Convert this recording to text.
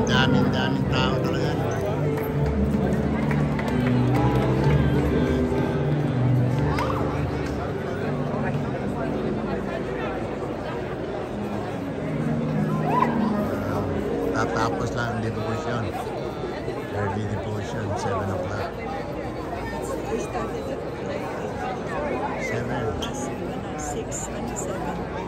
daming tao talaga. Tatapos lang ang devotion. Early devotion, 7 o'clock. 7. 6 and 7.